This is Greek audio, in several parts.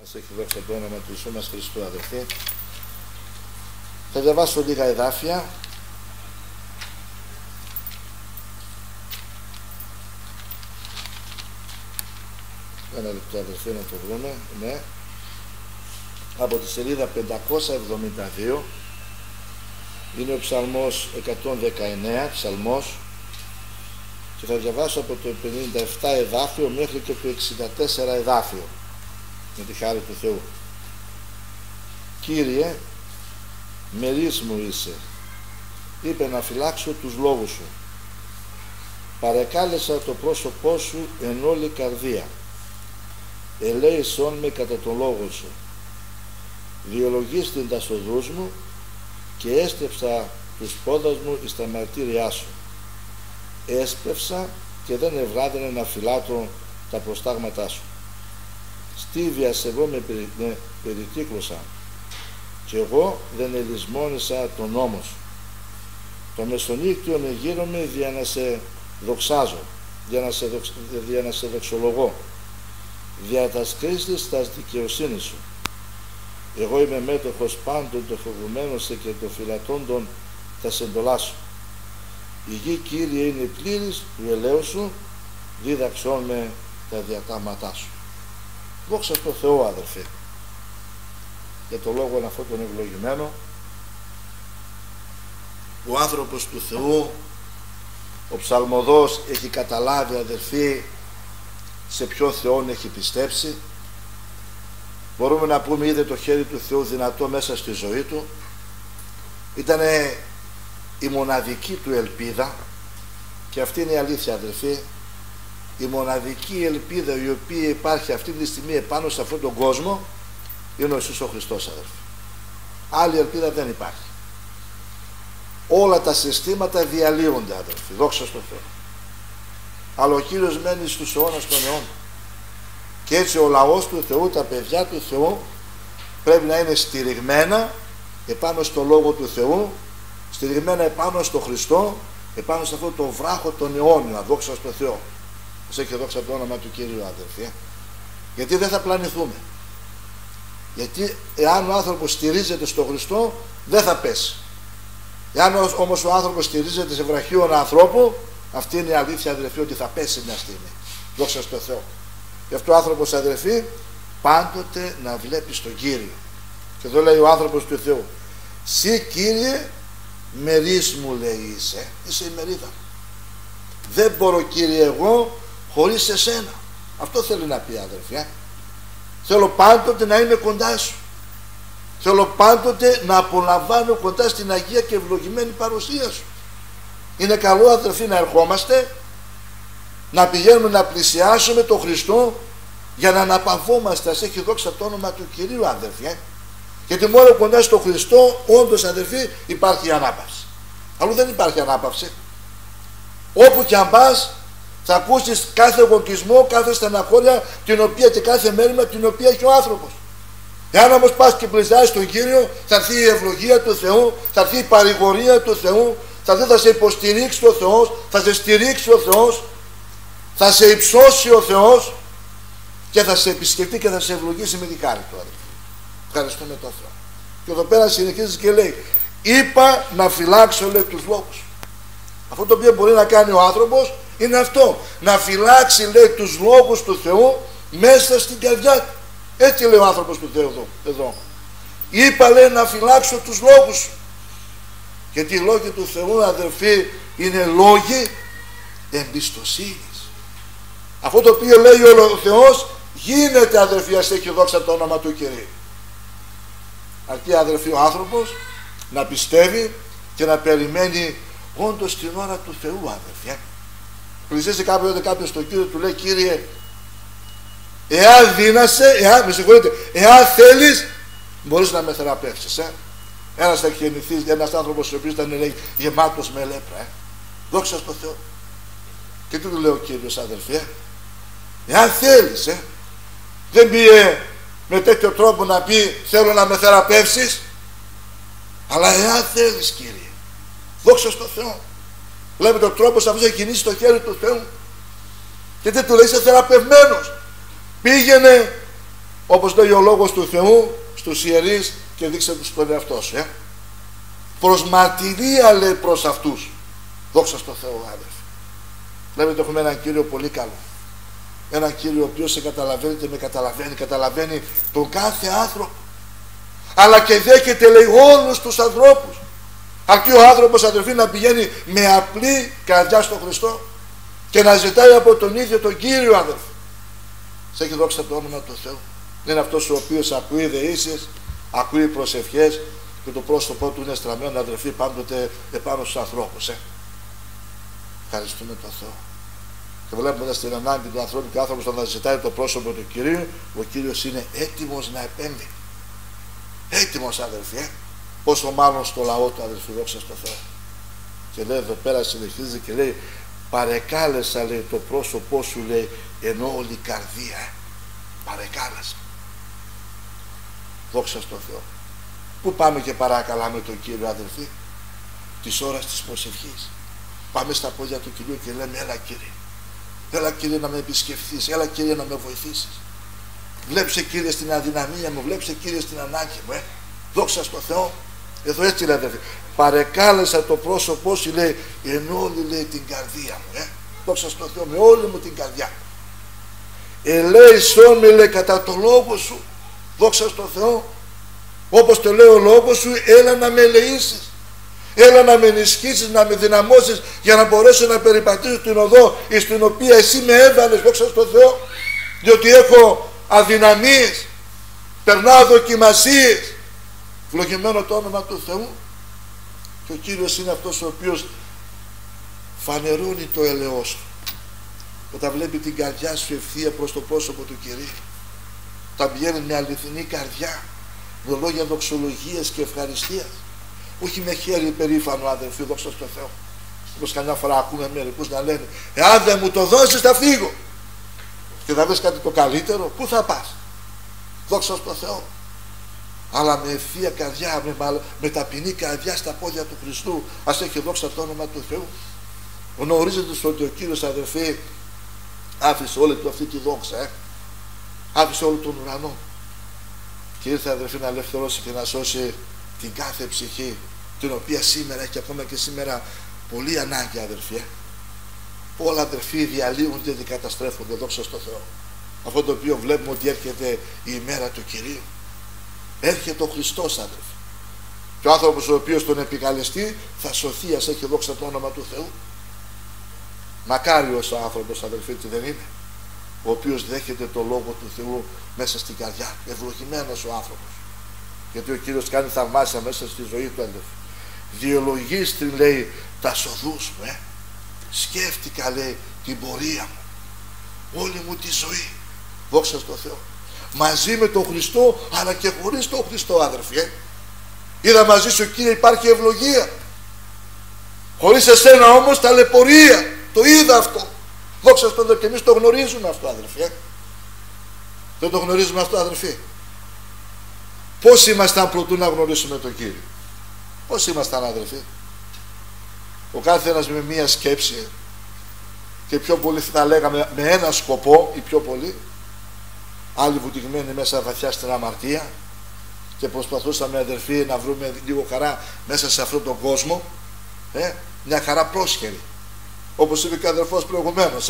Ας έχει δόξα το όνομα του Ιησού μας Χριστού, αδελφοί. Θα διαβάσω λίγα εδάφια. Ένα λεπτό, αδελφοί, να το βρούμε. Ναι. Από τη σελίδα 572 είναι ο ψαλμός 119, ψαλμός, και θα διαβάσω από το 57 εδάφιο μέχρι και το 64 εδάφιο, με τη χάρη του Θεού. Κύριε, μερίς μου είσαι, είπε να φυλάξω τους λόγους σου. Παρεκάλεσα το πρόσωπό σου εν όλη καρδία. Ελέησόν με κατά τον λόγο σου. Διολογίστην τα οδούς μου και έστρεψα τους πόδας μου εις τα μαρτύριά σου. Έσπευσα και δεν ευράδαινε να φυλάτω τα προστάγματά σου. Στίβιας εγώ με περιτύκλωσα και εγώ δεν ελισμόνησα τον νόμο σου. Το μεσονύκτιο με γύρομαι για να σε δοξάζω, για να σε δοξολογώ, δια τα σκρίστης τα δικαιοσύνη σου. Εγώ είμαι μέτοχος πάντων το φοβουμένος και το φυλατώντων τα σεντολά σου. Η γη, Κύριε, είναι πλήρης του ελέου σου, δίδαξόν με τα διατάγματά σου. Δόξα τω Θεώ, αδερφέ, για το λόγο αυτόν τον ευλογημένο. Ο άνθρωπος του Θεού, ο ψαλμοδός, έχει καταλάβει, αδερφοί, σε ποιο Θεόν έχει πιστέψει. Μπορούμε να πούμε, είδε το χέρι του Θεού δυνατό μέσα στη ζωή του. Ήτανε η μοναδική του ελπίδα, και αυτή είναι η αλήθεια, αδερφοί. Η μοναδική ελπίδα η οποία υπάρχει αυτή τη στιγμή επάνω σε αυτόν τον κόσμο είναι ο Ιησούς ο Χριστός, αδερφοί. Άλλη ελπίδα δεν υπάρχει. Όλα τα συστήματα διαλύονται, αδερφοί, δόξα στον Θεό. Αλλά ο Κύριος μένει στους αιώνας των αιώνων. Και έτσι ο λαός του Θεού, τα παιδιά του Θεού, πρέπει να είναι στηριγμένα επάνω στο Λόγο του Θεού, στηριγμένα επάνω στο Χριστό, επάνω σε αυτό το βράχο των αιώνων, δόξα στον Θεό. Σας έχει δόξα το όνομα του Κύριου, αδερφοί. Γιατί δεν θα πλανηθούμε. Γιατί εάν ο άνθρωπος στηρίζεται στο Χριστό, δεν θα πέσει. Εάν όμως ο άνθρωπος στηρίζεται σε βραχίον ανθρώπου, αυτή είναι η αλήθεια, αδερφοί, ότι θα πέσει μια στιγμή. Δόξα στον Θεό. Γι' αυτό ο άνθρωπος, αδερφοί, πάντοτε να βλέπει στον Κύριο. Και εδώ λέει ο άνθρωπος του Θεού, «Συ, Κύριε, μερίς μου», λέει, είσαι η μερίδα. Δεν μπορώ, Κύριε, εγώ χωρίς εσένα. Αυτό θέλει να πει, αδερφοί. Θέλω πάντοτε να είμαι κοντά σου. Θέλω πάντοτε να απολαμβάνω κοντά στην Αγία και ευλογημένη παρουσία σου. Είναι καλό, αδερφοί, να ερχόμαστε, να πηγαίνουμε να πλησιάσουμε τον Χριστό για να αναπαυόμαστε. Ας έχει δόξα το όνομα του Κυρίου, αδερφοί. Γιατί μόνο κοντά στον Χριστό, όντως, αδερφοί, υπάρχει ανάπαυση. Αλλού δεν υπάρχει ανάπαυση. Όπου και αν πας, θα ακούσεις κάθε εγωκισμό, κάθε στεναχώρια, την οποία και κάθε μέρημα την οποία έχει ο άνθρωπος. Εάν όμως πας και πλησιάσεις τον Κύριο, θα έρθει η ευλογία του Θεού, θα έρθει η παρηγορία του Θεού, θα σε υποστηρίξει ο Θεός, θα σε στηρίξει ο Θεός, θα σε υψώσει ο Θεός και θα σε επισκεφτεί και θα σε ευλογήσει με τη χάρη του, αδελφοί. Ευχαριστούμε τον Θεό. Και εδώ πέρα συνεχίζει και λέει, είπα να φυλάξω, λέει, τους λόγους. Αυτό το οποίο μπορεί να κάνει ο άνθρωπος είναι αυτό, να φυλάξει, λέει, τους λόγους του Θεού μέσα στην καρδιά του. Έτσι λέει ο άνθρωπος του Θεού εδώ. Είπα, λέει, να φυλάξω τους λόγους σου. Γιατί οι λόγοι του Θεού, αδερφοί, είναι λόγοι εμπιστοσύνης. Αυτό το οποίο λέει ο Θεός γίνεται, αδερφοί, ας έχει δόξα το όνομα του Κυρίου. Αρκεί, αδερφοί, ο άνθρωπος να πιστεύει και να περιμένει όντως την ώρα του Θεού, αδερφοί. Πλησίασε κάποιος στον Κύριο, του λέει, Κύριε, εάν δύνασαι, εάν θέλεις, μπορείς να με θεραπεύσεις. Ένας θα γεννηθεί, ένας άνθρωπος ο οποίος ήταν, λέει, γεμάτος με λέπρα. Δόξα στον Θεό. Και τι του λέει ο Κύριος, αδερφοί, εάν θέλεις, δεν πήγε με τέτοιο τρόπο να πει, θέλω να με θεραπεύσεις, αλλά εάν θέλεις, Κύριε. Δόξα στον Θεό. Βλέπετε ο τρόπος αυτός έχει κινήσει το χέρι του Θεού. Και τι του λέει, είσαι θεραπευμένος. Πήγαινε Όπως λέει ο λόγος του Θεού στους ιερείς, και δείξε τους τον εαυτό σου. Προς μαρτυρία λέει προς αυτούς. Δόξα στο Θεό, αδερφοί. Βλέπετε, έχουμε έναν Κύριο πολύ καλό. Έναν Κύριο ο οποίος σε καταλαβαίνει και με καταλαβαίνει. Καταλαβαίνει τον κάθε άνθρωπο. Αλλά και δέχεται, λέει, όλους τους ανθρώπους. Αρκεί ο άνθρωπος, αδερφοί, να πηγαίνει με απλή καρδιά στον Χριστό και να ζητάει από τον ίδιο τον Κύριο, αδερφοί. Σε έχει δόξα το όνομα του Θεού. Είναι αυτός ο οποίος ακούει δεήσεις, ακούει προσευχές και το πρόσωπό του είναι στραμμένο, αδερφοί, πάντοτε επάνω στους ανθρώπους. Ευχαριστούμε τον Θεό. Και βλέπουμε στην ανάγκη του ανθρώπου και ο άνθρωπος όταν ζητάει το πρόσωπο του Κυρίου, ο Κύριος είναι έτοιμος να επέμβει. Έτοιμος, αδερφοί. Πόσο μάλλον στο λαό του, αδερφοί, δόξα στο Θεό. Και λέει εδώ πέρα, συνεχίζει και λέει, παρεκάλεσα, λέει, το πρόσωπό σου, λέει, ενώ όλη η καρδία. Παρεκάλεσα. Δόξα στο Θεό. Πού πάμε και παρακαλάμε τον Κύριο, αδερφοί? Της ώρας της προσευχής. Πάμε στα πόδια του Κυρίου και λέμε, έλα Κύριε. Έλα Κύριε να με επισκεφθείς. Έλα Κύριε να με βοηθήσεις. Βλέψε Κύριε στην αδυναμία μου. Βλέψε Κύριε στην ανάγκη μου. Δόξα στο Θεό. Εδώ έτσι λέει, αδερφοί. Παρεκάλεσα το πρόσωπό σου, λέει, ενώ όλη, λέει, την καρδία μου. Δόξα στο Θεό, με όλη μου την καρδιά. Ελέησόν με, λέει, κατά το λόγο σου. Δόξα στο Θεό. Όπως το λέει ο λόγος σου, έλα να με ελεήσεις. Έλα να με ενισχύσεις, να με δυναμώσεις, για να μπορέσω να περιπατήσω την οδό στην οποία εσύ με έβαλες, δόξα στο Θεό. Διότι έχω αδυναμίες, περνάω δοκιμασίες. Ευλογημένο το όνομα του Θεού. Και ο Κύριος είναι αυτός ο οποίος φανερώνει το ελεός του. Όταν βλέπει την καρδιά σου ευθεία προς το πρόσωπο του Κυρίου, όταν πηγαίνει με αληθινή καρδιά, με λόγια δοξολογίας και ευχαριστίας, όχι με χέρι περήφανο, αδερφοί, δόξα στο Θεό. Όπως καμιά φορά ακούμε μερικούς να λένε, εάν δεν μου το δώσεις θα φύγω. Και θα βρεις κάτι το καλύτερο, πού θα πας? Δόξα στο Θεό. Αλλά με ευθεία καρδιά, με ταπεινή καρδιά στα πόδια του Χριστού, ας έχει δόξα το όνομα του Θεού. Γνωρίζετε ότι ο Κύριος, αδερφοί, άφησε όλη του αυτή τη δόξα, άφησε όλο τον ουρανό και ήρθε, αδερφοί, να ελευθερώσει και να σώσει την κάθε ψυχή, την οποία σήμερα έχει ακόμα και σήμερα πολύ ανάγκη, αδερφοί. Όλα, αδερφοί, διαλύονται και καταστρέφονται, δόξα στο Θεό. Αυτό το οποίο βλέπουμε ότι έρχεται η ημέρα του Κυρίου. Έρχεται ο Χριστός, αδερφοί. Και ο άνθρωπος ο οποίος τον επικαλεστεί θα σωθεί, ας έχει δόξα το όνομα του Θεού. Μακάριος ο άνθρωπος, αδερφοί, τι δεν είναι, ο οποίος δέχεται το λόγο του Θεού μέσα στην καρδιά. Ευλογημένος ο άνθρωπος. Γιατί ο Κύριος κάνει θαυμάσια μέσα στη ζωή του, αδερφοί. Διολογίστην, λέει, τα σοδούς μου, σκέφτηκα, λέει, την πορεία μου, όλη μου τη ζωή, δόξα στο Θεό, μαζί με τον Χριστό αλλά και χωρίς τον Χριστό, αδερφοί. Είδα μαζί σου, Κύριε, υπάρχει ευλογία, χωρίς εσένα όμως ταλαιπωρία. Το είδα αυτό, δόξα στο Θεό, και εμείς το γνωρίζουμε αυτό, αδερφοί. Δεν το γνωρίζουμε αυτό, αδερφοί? Πώς ήμασταν προτού να γνωρίσουμε τον Κύριο? Πώς ήμασταν, αδερφοί? Ο κάθε ένας με μία σκέψη, και πιο πολύ θα λέγαμε με ένα σκοπό, ή πιο πολύ. Άλλοι βουτυγμένοι μέσα βαθιά στην αμαρτία, και προσπαθούσαμε, αδερφοί, να βρούμε λίγο χαρά μέσα σε αυτόν τον κόσμο, μια χαρά πρόσχερη, όπως είπε και ο αδερφός προηγουμένως.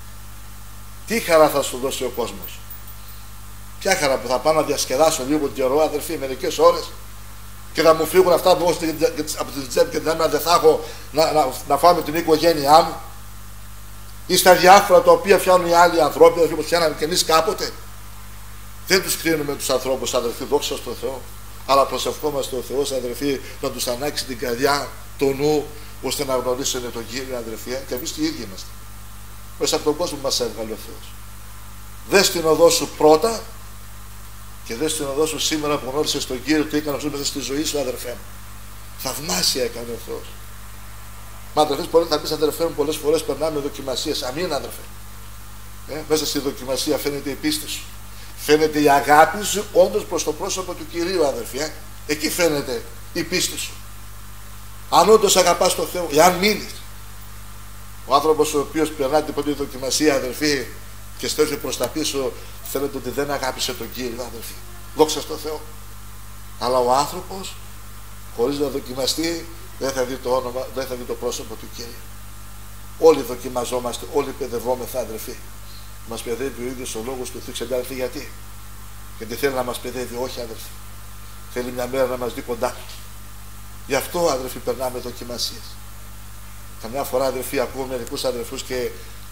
Τι χαρά θα σου δώσει ο κόσμος? Ποια χαρά? Που θα πάω να διασκεδάσω λίγο καιρό, αδερφοί, μερικές ώρες, και θα μου φύγουν αυτά που έχω από την τσέπη, και δεν θα έχω να φάω με την οικογένειά μου, ή στα διάφορα τα οποία φτιάχνουν οι άλλοι ανθρώποι, αδερφοί, όπως φτιάναμε και εμείς κάποτε. Δεν τους κρίνουμε τους ανθρώπους, αδερφοί, δόξα στο Θεό, αλλά προσευχόμαστε ο Θεός, αδερφοί, να τους ανάξει την καρδιά, το νου, ώστε να γνωρίσουν τον Κύριο, αδερφοί. Και εμείς οι ίδιοι είμαστε. Μέσα από τον κόσμο μας έβγαλε ο Θεός. Δες την οδό σου πρώτα, και δες την οδό σου σήμερα που γνώρισες τον Κύριο, τι έκανε μέσα στη ζωή σου, αδερφέ μου. Θαυμάσια έκανε ο Θεός. Μα, αδερφές, θα πεις, αδερφέ μου, πολλές φορές περνάμε δοκιμασίες. Αμήν, αδερφέ. Μέσα στη δοκιμασία φαίνεται η πίστη σου. Φαίνεται η αγάπη σου όντως προς το πρόσωπο του Κυρίου, αδερφέ. Εκεί φαίνεται η πίστη σου. Αν όντως αγαπάς τον Θεό, εάν μείνεις. Ο άνθρωπος ο οποίος περνά την πρώτη δοκιμασία, αδερφοί, και στρέφει προς τα πίσω, φαίνεται ότι δεν αγάπησε τον Κύριο, αδελφοί. Δόξα στον Θεό. Αλλά ο άνθρωπος, χωρίς να δοκιμαστεί, δεν θα δει το όνομα, δεν θα δει το πρόσωπο του Κύριου. Όλοι δοκιμαζόμαστε, όλοι παιδευόμεθα, αδελφοί. Μας παιδεύει ο ίδιος ο λόγος του Θεού. Ξέρετε, αδελφοί, γιατί? Γιατί θέλει να μας παιδεύει? Όχι, αδελφοί. Θέλει μια μέρα να μας δει κοντά του. Γι' αυτό, αδελφοί, περνάμε δοκιμασίες. Καμιά φορά, αδελφοί, ακούω μερικούς αδελφούς και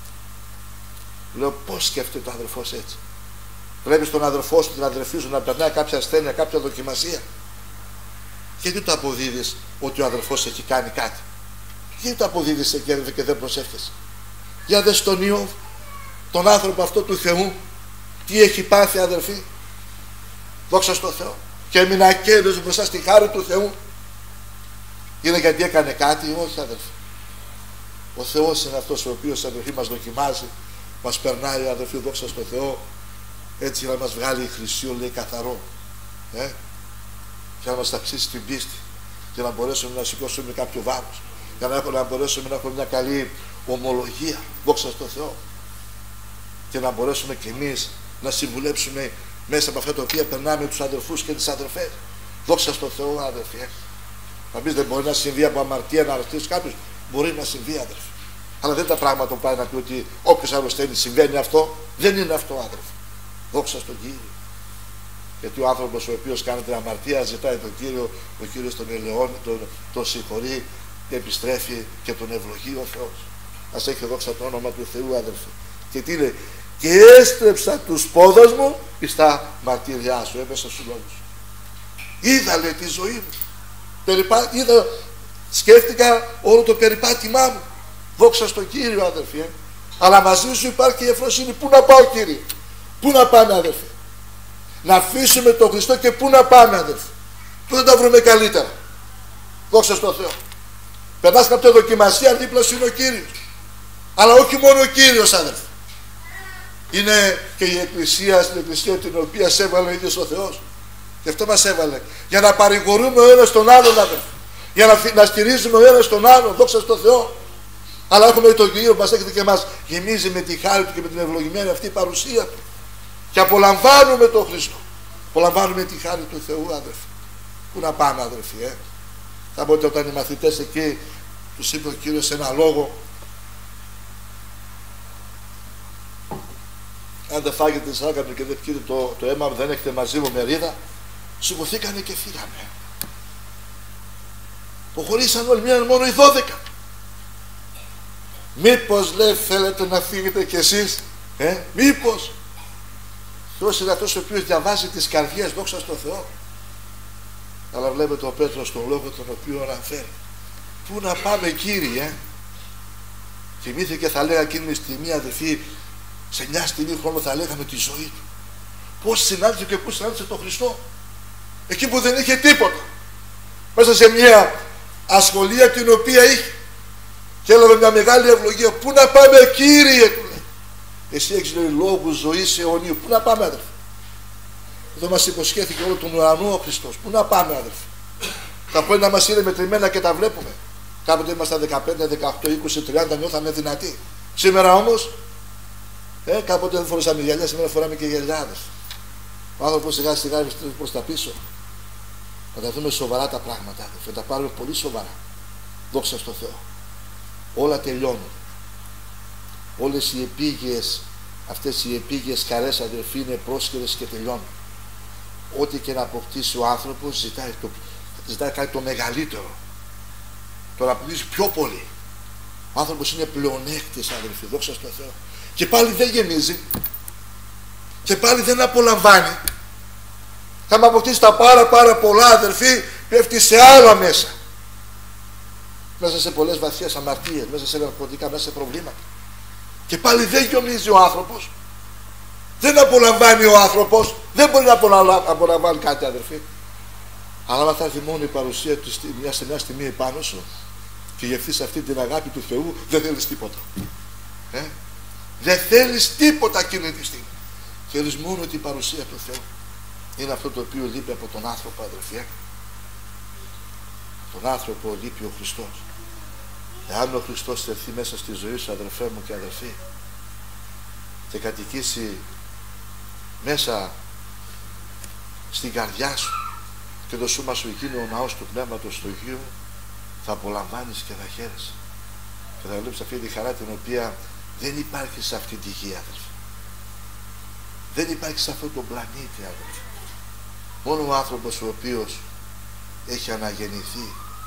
λέω, πώς σκέφτεται ο αδελφός έτσι? Βλέπεις τον αδελφό σου, την αδελφή σου να περνάει κάποια ασθένεια, κάποια δοκιμασία. Γιατί το αποδίδεις ότι ο αδελφός έχει κάνει κάτι? Γιατί το αποδίδεις εκεί και δεν προσεύχεσαι? Για δες τον Ιώβ, τον άνθρωπο αυτό του Θεού, τι έχει πάθει, αδελφοί. Δόξα στον Θεό. Και έμεινε ακέρδος μπροστά στη χάρη του Θεού. Είναι γιατί έκανε κάτι? Όχι, αδελφοί. Ο Θεός είναι αυτός ο οποίος, αδελφοί, μας δοκιμάζει, μας περνάει, αδελφοί, δόξα στον Θεό, έτσι για να μας βγάλει χρυσίο, λέει, καθαρό, για να μας ταξίσει την πίστη, για να μπορέσουμε να σηκώσουμε κάποιο βάρος, για να μπορέσουμε να έχουμε μια καλή ομολογία, δόξα στον Θεό, και να μπορέσουμε κι εμείς να συμβουλέψουμε μέσα από αυτά τα οποία περνάμε τους αδελφούς και τις αδελφές. Δόξα στον Θεό, αδελφοί. Να πεις, δεν μπορεί να συμβεί από αμαρτία να αρρωστήσει κάποιος? Μπορεί να συμβεί, αδελφοί. Αλλά δεν τα πράγματα που πάει να πει ότι όποιος αρρωσταίνει συμβαίνει αυτό. Δεν είναι αυτό, αδελφοί. Δόξα στον Κύριο. Γιατί ο άνθρωπος ο οποίος κάνει την αμαρτία ζητάει τον Κύριο, ο Κύριος τον ελεώνει, τον συγχωρεί και επιστρέφει και τον ευλογεί ο Θεός. Ας έχει δόξα το όνομα του Θεού, αδελφοί. Και τι λέει? Και έστρεψα τους πόδας μου εις τα μαρτυριά σου. Έμεσα στους λόγους. Είδα, λέει, τη ζωή μου. Είδα, σκέφτηκα όλο το περιπάτημά μου. Δόξα στον Κύριο, αδελφοί. Αλλά μαζί σου υπάρχει η ευφροσύνη. Πού να πάω, Κύριε? Πού να πάμε, αδελφοί? Να αφήσουμε τον Χριστό και πού να πάμε, αδελφοί? Πού θα τα βρούμε καλύτερα? Δόξα στον Θεό. Περνάς κάποια δοκιμασία, δίπλα σου είναι ο Κύριος. Αλλά όχι μόνο ο Κύριος, αδελφοί. Είναι και η Εκκλησία, στην Εκκλησία την οποία σε έβαλε ο ίδιος ο Θεός. Και αυτό μας έβαλε. Για να παρηγορούμε ο ένας τον άλλον, αδελφοί. Για να στηρίζουμε ο ένας τον άλλον. Δόξα στον Θεό. Αλλά έχουμε τον Κύριο που μας έχετε και μας γεμίζει με τη χάρη του και με την ευλογημένη αυτή παρουσία του. Και απολαμβάνουμε τον Χριστό. Απολαμβάνουμε τη χάρη του Θεού, αδελφοί. Πού να πάμε, αδελφοί, Κάποτε όταν οι μαθητές εκεί τους είπε ο Κύριος σε ένα λόγο, αν δεν φάγετε σάκανο και δεν πιείτε το αίμα μου, δεν έχετε μαζί μου μερίδα. Σηκωθήκανε και φύγανε. Προχωρήσαν όλοι, μείναν μόνο οι 12. Μήπως, λέει, θέλετε να φύγετε κι εσείς? Μήπως? Θεός είναι αυτός ο οποίος διαβάζει τις καρδιές, δόξα στον Θεό. Αλλά βλέπετε ο Πέτρος στον λόγο τον οποίο αναφέρει. Πού να πάμε, Κύριε? Θυμήθηκε, θα λέγα εκείνη τη στιγμή, αδελφοί, σε μια στιγμή χρόνο θα λέγαμε τη ζωή του. Πώς συνάντησε και πού συνάντησε τον Χριστό? Εκεί που δεν είχε τίποτα. Μέσα σε μια ασχολία την οποία είχε. Και έλαβε μια μεγάλη ευλογία. Πού να πάμε, Κύριε? Του λέει. Εσύ έχεις, λέει, λόγους ζωής αιωνίου. Πού να πάμε, αδελφοί? Εδώ μας υποσχέθηκε όλο τον ουρανό ο Χριστός. Πού να πάμε, αδελφοί? Τα πρώτα μας είναι μετρημένα και τα βλέπουμε. Κάποτε ήμασταν 15, 18, 20, 30, νιώθαμε δυνατοί. Σήμερα όμως, κάποτε δεν φορούσαμε γυαλιά, σήμερα φοράμε και γυαλιάδες. Ο άνθρωπος σιγά σιγά βρίσκεται προς τα πίσω. Θα τα δούμε σοβαρά τα πράγματα, θα τα πάρουμε πολύ σοβαρά. Δόξα στον Θεό. Όλα τελειώνουν. Όλες οι επίγειες, αυτές οι επίγειες καρές, αδελφοί, είναι πρόσχερες και τελειώνουν. Ό,τι και να αποκτήσει ο άνθρωπος ζητάει κάτι το μεγαλύτερο. Το να αποκτήσει πιο πολύ. Ο άνθρωπος είναι πλεονέκτης, αδελφοί, δόξα στον Θεό. Και πάλι δεν γεμίζει. Και πάλι δεν απολαμβάνει. Θα με αποκτήσει τα πάρα πολλά, αδελφοί, πέφτει σε άλλα μέσα. Μέσα σε πολλές βαθιές αμαρτίες, μέσα σε ναρκωτικά, μέσα σε προβλήματα. Και πάλι δεν γεμίζει ο άνθρωπος. Δεν απολαμβάνει ο άνθρωπος. Δεν μπορεί να απολαμβάνει κάτι, αδελφοί. Αλλά θα έρθει μόνο η παρουσία του σε μια στιγμή επάνω σου και γευθείς αυτή την αγάπη του Θεού, δεν θέλεις τίποτα. Δεν θέλεις τίποτα εκείνη τη στιγμή. Θέλεις μόνο την παρουσία του Θεού. Είναι αυτό το οποίο λείπει από τον άνθρωπο, αδελφοί. Τον άνθρωπο λείπει ο Χριστός. Εάν ο Χριστός έρθει μέσα στη ζωή σου, αδελφέ μου και αδελφοί, και κατοικήσει μέσα στην καρδιά σου και το σώμα σου γίνει ο ναός του Πνεύματος του Αγίου, θα απολαμβάνεις και θα χαίρεσαι και θα βλέπεις αυτή τη χαρά την οποία δεν υπάρχει σε αυτή τη γη, αδελφοί. Δεν υπάρχει σε αυτόν τον πλανήτη, αδελφοί. Μόνο ο άνθρωπος ο οποίος έχει αναγεννηθεί,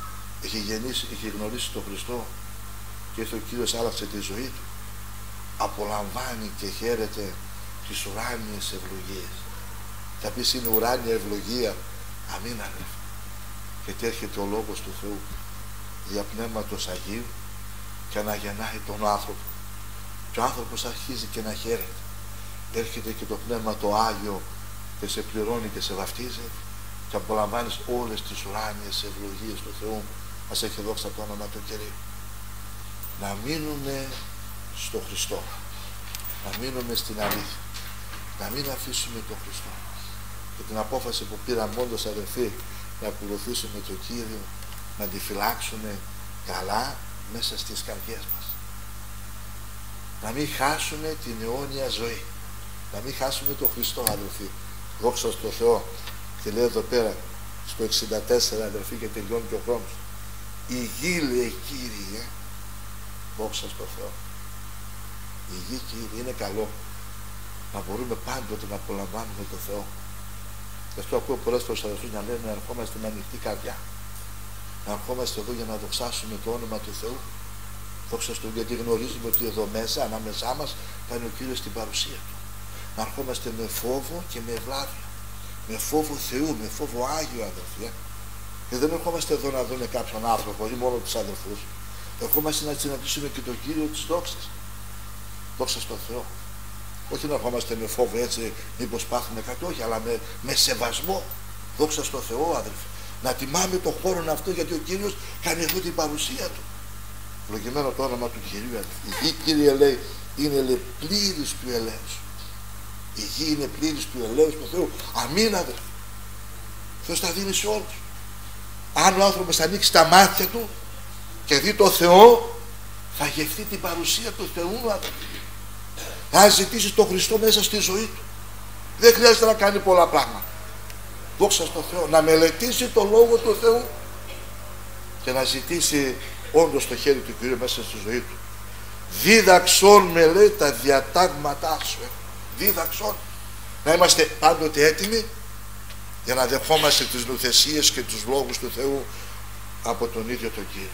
έχει γνωρίσει τον Χριστό και ο Κύριος άλλαξε τη ζωή του, απολαμβάνει και χαίρεται τις ουράνιες ευλογίες. Θα πεις είναι ουράνια ευλογία, αμήν, αδελφοί. Γιατί έρχεται ο Λόγος του Θεού δια Πνεύματος Αγίου και αναγεννάει τον άνθρωπο και ο άνθρωπος αρχίζει και να χαίρεται. Έρχεται και το Πνεύμα το Άγιο και σε πληρώνει και σε βαφτίζει και απολαμβάνεις όλες τις ουράνιες ευλογίες του Θεού. Μας έχει δώσει το όνομα του Κυρίου. Να μείνουμε στο Χριστό, να μείνουμε στην αλήθεια, να μην αφήσουμε τον Χριστό. Και την απόφαση που πήραμε όντως, αδελφοί, να ακολουθήσουμε τον Κύριο, να τη φυλάξουμε καλά μέσα στις καρδιές μας. Να μην χάσουμε την αιώνια ζωή, να μην χάσουμε τον Χριστό, αδελφοί. Δόξα στο Θεό. Και λέει εδώ πέρα στο 64, αδελφοί, και τελειώνει και ο χρόνος. Η γη, λέει, Κύριε, δόξα στο Θεό. Η γη, Κύριε, είναι καλό να μπορούμε πάντοτε να απολαμβάνουμε τον Θεό. Γι' αυτό ακούω πολλές φορές αδελφοί να λένε να ερχόμαστε με ανοιχτή καρδιά, να ερχόμαστε εδώ για να δοξάσουμε το όνομα του Θεού. Δόξα στο, γιατί γνωρίζουμε ότι εδώ μέσα, ανάμεσά μας, θα είναι ο Κύριος στην παρουσία του. Να ερχόμαστε με φόβο και με ευλάβεια, με φόβο Θεού, με φόβο Άγιο, αδελφοί. Και δεν ερχόμαστε εδώ να δούμε κάποιον άνθρωπο ή μόνο τους αδελφούς. Ερχόμαστε να συναντήσουμε και τον Κύριο της δόξας. Δόξα στον Θεό. Όχι να ερχόμαστε με φόβο έτσι, μήπως πάθουμε κάτι, όχι, αλλά με σεβασμό. Δόξα στον Θεό, αδελφοί. Να τιμάμε τον χώρο αυτό, γιατί ο Κύριος κάνει εδώ την παρουσία του. Ευλογημένο το όνομα του Κυρίου, αδελφοί. Η γη, Κύριε, λέει, είναι, λέει, πλήρης του ελέους. Η γη είναι πλήρης του ελέους του Θεού. Αμήν, αδελφοί. Θεός θα δίνει σε όλους. Αν ο άνθρωπος ανοίξει τα μάτια του και δει το Θεό, θα γευτεί την παρουσία του Θεού, αδελφοί. Θα ζητήσει τον Χριστό μέσα στη ζωή του. Δεν χρειάζεται να κάνει πολλά πράγματα. Δόξα στον Θεό. Να μελετήσει το Λόγο του Θεού και να ζητήσει όντως το χέρι του Κυρίου μέσα στη ζωή του. Δίδαξον, με λέει, τα διατάγματά σου. Δίδαξον. Να είμαστε πάντοτε έτοιμοι για να δεχόμαστε τις νουθεσίες και τους λόγους του Θεού από τον ίδιο τον Κύριο.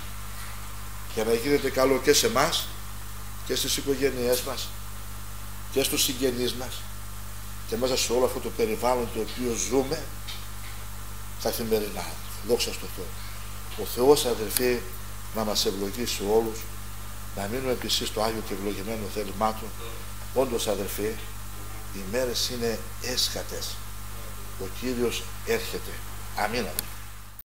Για να γίνεται καλό και σε εμάς και στις οικογένειές μας και στους συγγενείς μας και μέσα σε όλο αυτό το περιβάλλον το οποίο ζούμε καθημερινά. Δόξα στο Θεό. Ο Θεός, αδελφοί, να μας ευλογήσει όλους, να μείνουμε επίσης στο Άγιο και ευλογημένο θέλημά Του. Όντως, αδελφοί, οι μέρες είναι έσχατες. Ο Κύριος έρχεται. Αμήν.